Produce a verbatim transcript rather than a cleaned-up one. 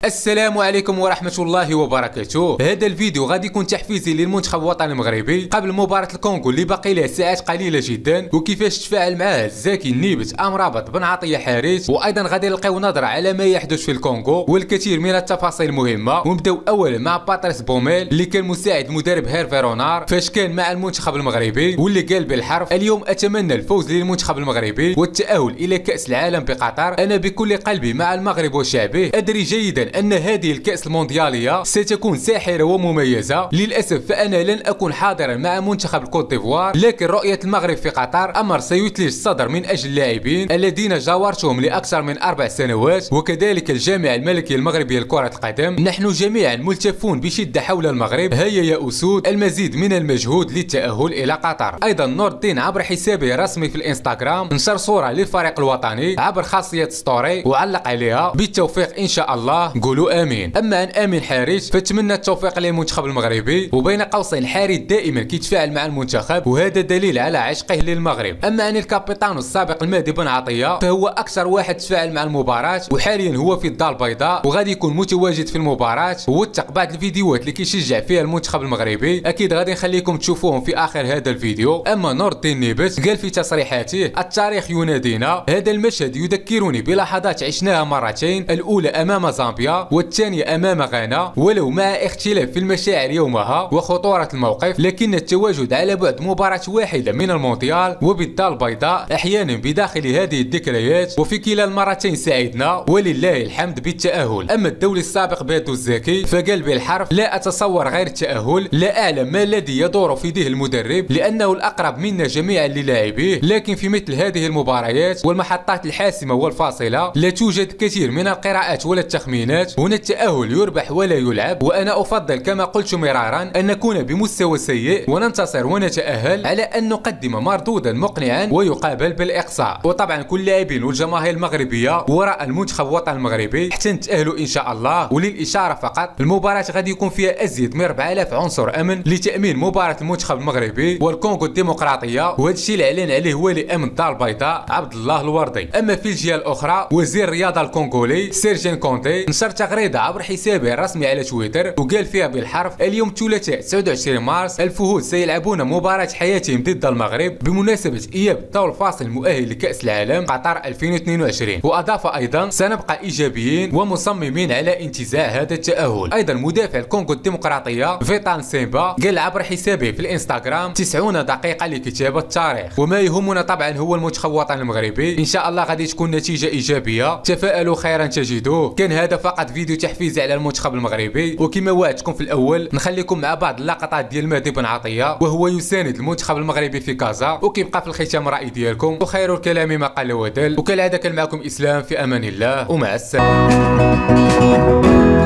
السلام عليكم ورحمة الله وبركاته. هذا الفيديو غادي يكون تحفيزي للمنتخب الوطني المغربي قبل مباراة الكونغو اللي باقي لها ساعات قليلة جدا، وكيفاش تفاعل معاه زكي النيبت امرابط بن عطية حارس. وايضا غادي نلقاو نظرة على ما يحدث في الكونغو والكثير من التفاصيل المهمة. ونبداو اولا مع باتريس بوميل اللي كان مساعد مدرب هيرفي رونار فاش كان مع المنتخب المغربي، واللي قال بالحرف: اليوم اتمنى الفوز للمنتخب المغربي والتأهل الى كأس العالم بقطر. انا بكل قلبي مع المغرب وشعبه، ادري جيدا ان هذه الكأس المونديالية ستكون ساحرة ومميزة. للاسف فانا لن اكون حاضرا مع منتخب الكوت ديفوار، لكن رؤية المغرب في قطر امر سيثلج الصدر من اجل اللاعبين الذين جاورتهم لاكثر من اربع سنوات، وكذلك الجامعة الملكية المغربية لكرة القدم. نحن جميعا ملتفون بشدة حول المغرب، هيا يا اسود المزيد من المجهود للتأهل الى قطر. ايضا نور الدين عبر حسابه الرسمي في الانستغرام نشر صورة للفريق الوطني عبر خاصية ستوري وعلق عليها: بالتوفيق ان شاء الله، قولوا امين. اما عن امين حارس فتمنى التوفيق للمنتخب المغربي، وبين قوسين حارس دائما كيتفاعل مع المنتخب وهذا دليل على عشقه للمغرب. اما عن الكابيتان السابق المهدي بن عطية فهو اكثر واحد تفاعل مع المباراة، وحاليا هو في الدار البيضاء وغادي يكون متواجد في المباراة ووثق بعض الفيديوهات اللي كيشجع فيها المنتخب المغربي، اكيد غادي نخليكم تشوفوهم في اخر هذا الفيديو. اما نور الدين نيبت قال في تصريحاته: التاريخ ينادينا، هذا المشهد يذكرني بلحظات عشناها مرتين، الاولى امام زامبيا والثانيه امام غانا، ولو مع اختلاف في المشاعر يومها وخطوره الموقف، لكن التواجد على بعد مباراه واحده من المونديال وبالدار البيضاء احيانا بداخل هذه الذكريات، وفي كلا المرتين سعدنا ولله الحمد بالتاهل. اما الدولي السابق بادو الزكي فقال بالحرف: لا اتصور غير التاهل، لا اعلم ما الذي يدور في ذهن المدرب لانه الاقرب منا جميعا للاعبيه، لكن في مثل هذه المباريات والمحطات الحاسمه والفاصله لا توجد كثير من القراءات ولا التخمينات، هنا التأهل يربح ولا يلعب. وانا افضل كما قلت مرارا ان نكون بمستوى سيء وننتصر ونتأهل على ان نقدم مردودا مقنعا ويقابل بالاقصاء. وطبعا كل اللاعبين والجماهير المغربيه وراء المنتخب الوطني المغربي حتى نتأهلوا ان شاء الله. وللاشاره فقط المباراه غادي يكون فيها ازيد من أربعة آلاف عنصر امن لتامين مباراه المنتخب المغربي والكونغو الديمقراطيه، وهذا الشيء اللي اعلن عليه ولي امن الدار البيضاء عبد الله الوردي. اما في الجهه الاخرى وزير الرياضه الكونغولي سيرجين كونتي نشر تغريده عبر حسابه الرسمي على تويتر وقال فيها بالحرف: اليوم الثلاثاء تسعة وعشرين مارس الفهود سيلعبون مباراه حياتهم ضد المغرب بمناسبه اياب الدور الفاصل المؤهل لكاس العالم قطر ألفين واثنين وعشرين. واضاف ايضا: سنبقى ايجابيين ومصممين على انتزاع هذا التاهل. ايضا مدافع الكونغو الديمقراطيه فيتان سيمبا قال عبر حسابه في الانستغرام: تسعين دقيقه لكتابه التاريخ. وما يهمنا طبعا هو المنتخب الوطني المغربي، ان شاء الله غادي تكون نتيجه ايجابيه، تفائلوا خيرا تجدوه. كان هذا فقط فيديو تحفيزي على المنتخب المغربي، وكما وعدتكم في الاول نخليكم مع بعض اللقطات ديال مهدي بن عطية وهو يساند المنتخب المغربي في كازا. وكيبقى في الختام راي ديالكم، وخير الكلام ما قل ودل. وكالعاده كان معكم اسلام، في امان الله ومع السلامه.